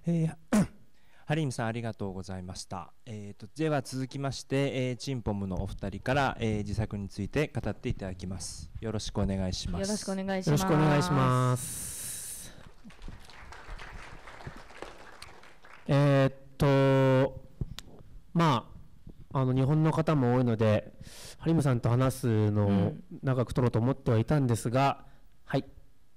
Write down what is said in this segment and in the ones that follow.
ハリームさんありがとうございました。では続きまして、チンポムのお二人から、自作について語っていただきます。よろしくお願いします。 よろしくお願いします。 よろしくお願いします。まあ、日本の方も多いので、ハリームさんと話すのを長く取ろうと思ってはいたんですが、はい。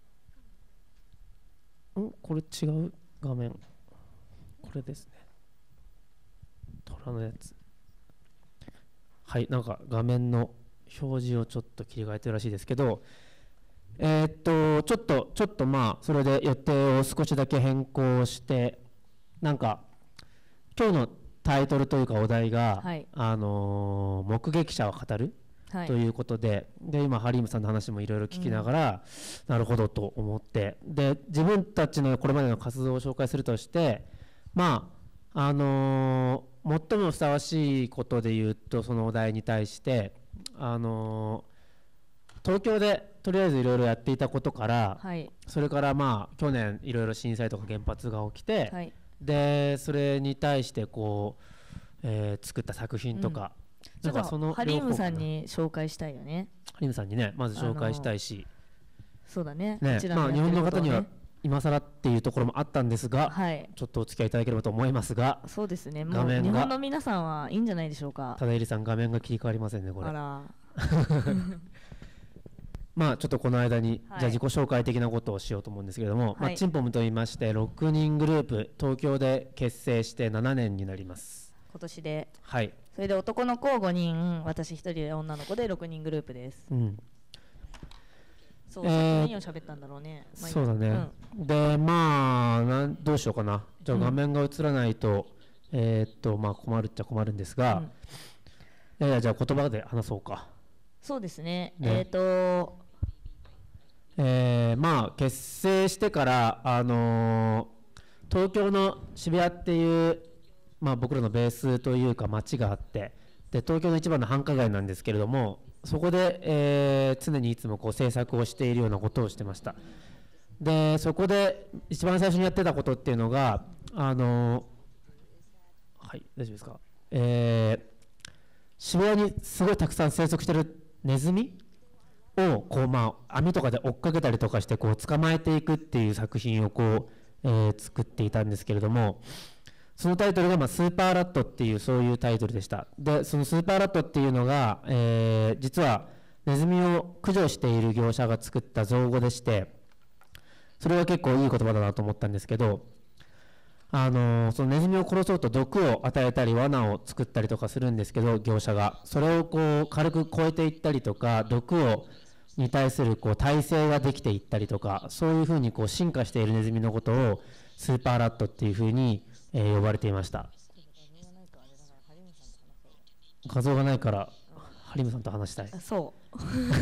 これ違う画面。これですね。虎のやつ。はい、なんか画面の表示をちょっと切り替えてるらしいですけど、ちょっとまあ、それで予定を少しだけ変更して、なんか、今日のタイトルというかお題が、 はい、 目撃者を語る、はい、ということで、今、ハリームさんの話もいろいろ聞きながら、なるほどと思って、で、自分たちのこれまでの活動を紹介するとして、まあ、最もふさわしいことで言うと、そのお題に対して、東京でとりあえずいろいろやっていたことから、はい、それからまあ去年いろいろ震災とか原発が起きて、はい、でそれに対してこう、作った作品とか、 なんかそのハリームさんに紹介したいよね。 ハリームさんにねまず紹介したいし、 そうだね。 まあ日本の方には今更っていうところもあったんですが、はい、ちょっとお付き合いいただければと思いますが、 そうですね。もう日本の皆さんはいいんじゃないでしょうか。 ただえりさん画面が切り替わりませんねこれ。 あら。 まあちょっとこの間に、はい、じゃあ自己紹介的なことをしようと思うんですけれども、はい、まあ、チンポムと言いまして6人グループ東京で結成して7年になります。 今年で、 はい、 それで男の子5人、私1人で女の子で6人グループです。そう、何を喋ったんだろうね。 そうだね、でまあどうしようかな。じゃあ画面が映らないと、まあ困るっちゃ困るんですが、じゃあ言葉で話そうか。 そうですね。 まあ結成してから、東京の渋谷っていう、まあ、僕らのベースというか街があって、で東京の一番の繁華街なんですけれども、そこで、常にいつもこう制作をしているようなことをしてました。でそこで一番最初にやってたことっていうのがはい大丈夫ですか、渋谷にすごいたくさん生息してるネズミをこう、まあ、網とかで追っかけたりとかしてこう捕まえていくっていう作品をこう、作っていたんですけれども、そのタイトルが、まあ、スーパーラットっていうそういうタイトルでした。でそのスーパーラットっていうのが、実はネズミを駆除している業者が作った造語でして、それは結構いい言葉だなと思ったんですけど、そのネズミを殺そうと毒を与えたり罠を作ったりとかするんですけど、業者がそれをこう軽く超えていったりとか、毒に対するこう耐性ができていったりとか、そういうふうにこう進化しているネズミのことをスーパーラットっていうふうに、呼ばれていました。画像がないからハリムさんと話したい。 そう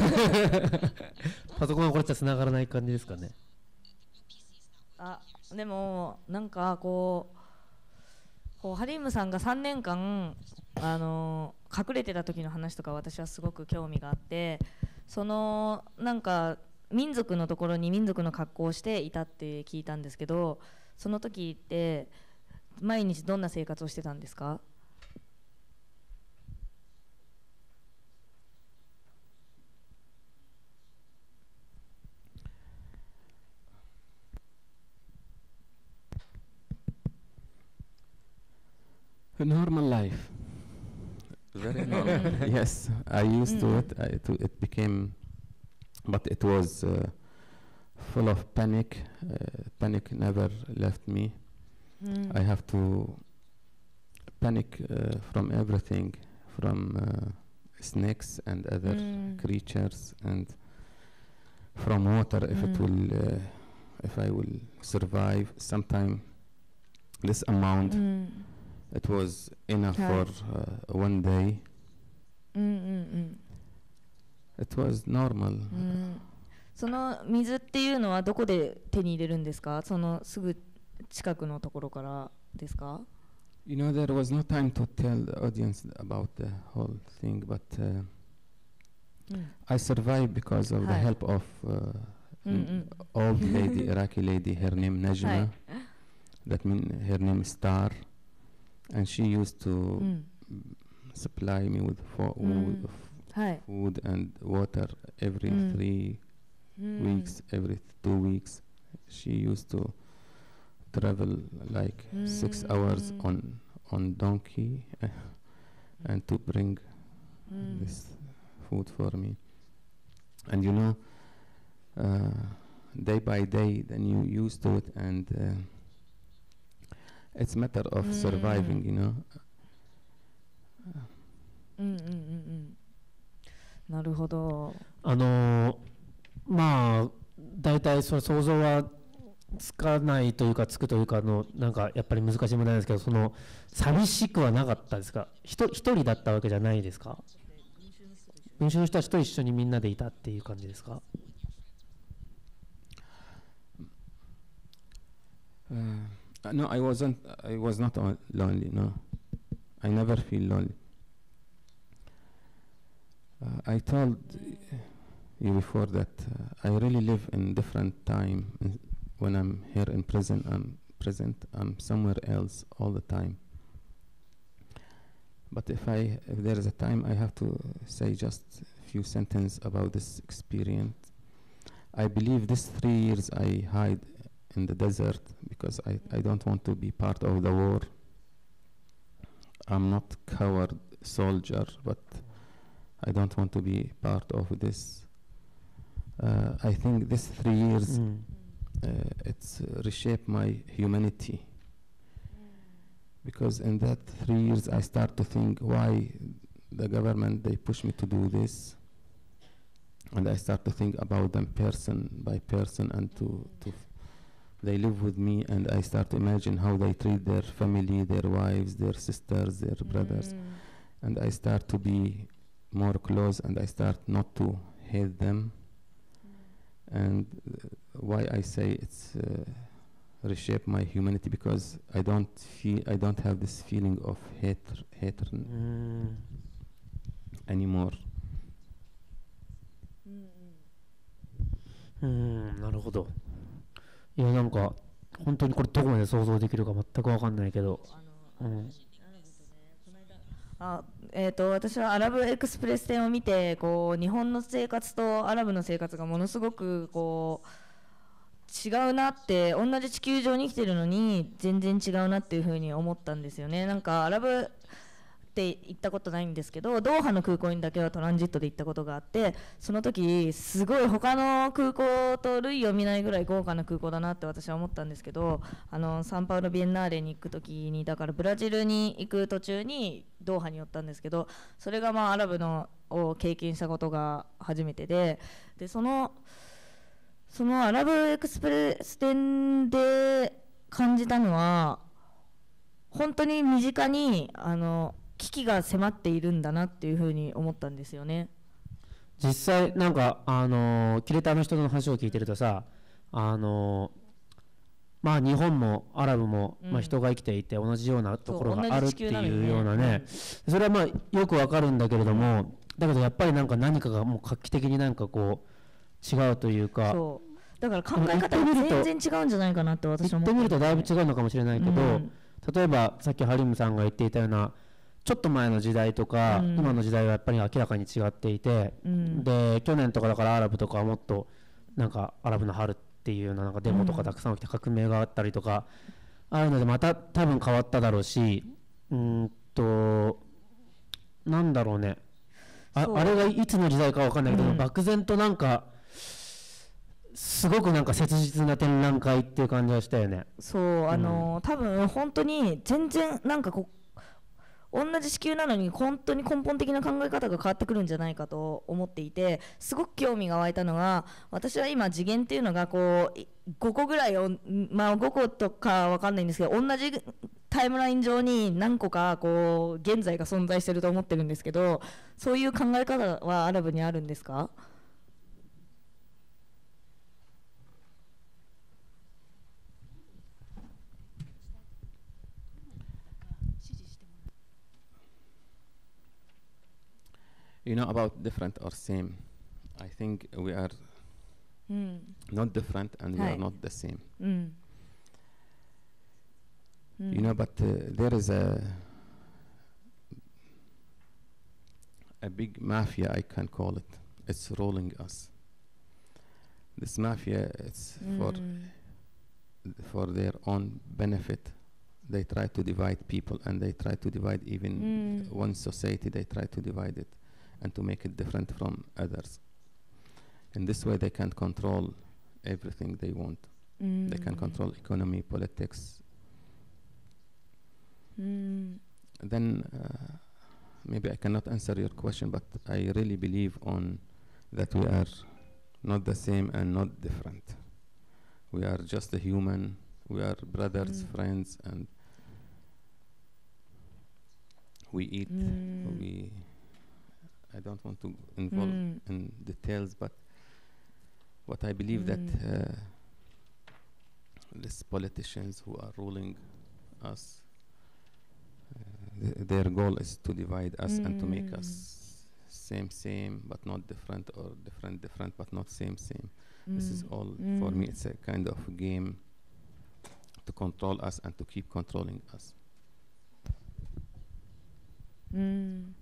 パソコンがこれじゃ繋がらない感じですかね。 でもなんかこうハリームさんが3年間隠れてた時の話とか私はすごく興味があって、そのなんか民族のところに民族の格好をしていたって聞いたんですけど、その時って毎日どんな生活をしてたんですか ？A normal life. Very normal. Yes, I used to it. It became, but it was full of panic. Panic never left me. I have to panic from everything, from snakes and other creatures, and from water if it will, if I will survive. Sometime this amount. It was enough for one day. It was normal. その水っていうのはどこで手に入れるんですか？そのすぐ近くのところからですか？ You know, there was no time to tell the audience about the whole thing, but I survived because of the help of old lady, Iraqi lady, her name Najma. that mean her name is Star, and she used う to ん supply me with Mm. はい food and water every Mm. 3 うん weeks, every 2 weeks. She used to travel like 6 hours Mm. on donkey and to bring うん this food for me. And you know, day by day, then you used to it, and it's matter of surviving, you know. うんうんうんうんなるほどまあ大体その想像はつかないというかつくというかなんかやっぱり難しい問題なんですけど、その寂しくはなかったですか？一人だったわけじゃないですか？群衆の人たちと一緒にみんなでいたっていう感じですか ？No, I was not lonely. No, I never feel lonely. I told you before that I really live in different time. When I'm here in prison, I'm somewhere else all the time. But if there is a time, I have to say just a few sentences about this experience. I believe these 3 years I hide in the desert because I don't want to be part of the war. I'm not coward soldier, but I don't want to be part of this. I think these 3 years it's reshaped my humanity. Because in that 3 years I start to think why the government they push me to do this, and I start to think about them person by person, and they live with me, and I start to imagine how they treat their family, their wives, their sisters, their brothers, and I start to be more close, and I start not to hate them. And why I say it's reshape my humanity, because I don't have this feeling of hatred anymore. なるほど。いやなんか本当にこれどこまで想像できるか全く分かんないけど、 私はアラブエクスプレス展を見てこう日本の生活とアラブの生活がものすごくこう違うなって、同じ地球上に生きてるのに全然違うなっていうふうに思ったんですよね。なんかアラブって行ったことないんですけど、ドーハの空港にだけはトランジットで行ったことがあって、その時すごい他の空港と類を見ないぐらい豪華な空港だなって私は思ったんですけど、サンパウロビエンナーレに行く時に、だからブラジルに行く途中にドーハに寄ったんですけど、それがまあアラブのを経験したことが初めてで、そのアラブエクスプレス展で感じたのは本当に身近に危機が迫っているんだなっていうふうに思ったんですよね。 実際なんかキレターの人の話を聞いてるとさ、まあ日本もアラブも、まあ、人が生きていて同じようなところがあるっていうようなね、それはまあよくわかるんだけれども、だけどやっぱりなんか何かがもう画期的になんかこう違うというか、 そうだから考え方が全然違うんじゃないかなって私は思って、 言ってみるとだいぶ違うのかもしれないけど、例えばさっきハリムさんが言っていたようなちょっと前の時代とか、今の時代はやっぱり明らかに違っていて、で去年とかだからアラブとかはもっとなんかアラブの春っていうような、なんかデモとかたくさん起きて革命があったりとかあるので、また多分変わっただろうし、なんだろうね、あれがいつの時代かわかんないけど、漠然となんかすごくなんか切実な展覧会っていう感じがしたよね。 そう、多分本当に全然なんか同じ地球なのに本当に根本的な考え方が変わってくるんじゃないかと思っていて、すごく興味が湧いたのが、私は今次元っていうのがこう5個ぐらいを、まあ5個とかわかんないんですけど、同じタイムライン上に何個かこう現在が存在してると思ってるんですけど、そういう考え方はアラブにあるんですか ？You know about different or same. I think we are not different and we are not the same. You know, but there is a big mafia, I can call it. It's ruling us. This mafia, it's for their own benefit. They try to divide people, and they try to divide even one society. They try to divide it and to make it different from others. In this way, they can control everything they want. They can control economy, politics. Then maybe I cannot answer your question, but I really believe on that we are not the same and not different. We are just a human. We are brothers, friends, and we eat. I don't want to involve in details, but what I believe that these politicians who are ruling us, their goal is to divide us and to make us same, but not different, or different, but not same. This is all, for me, it's a kind of game to control us and to keep controlling us.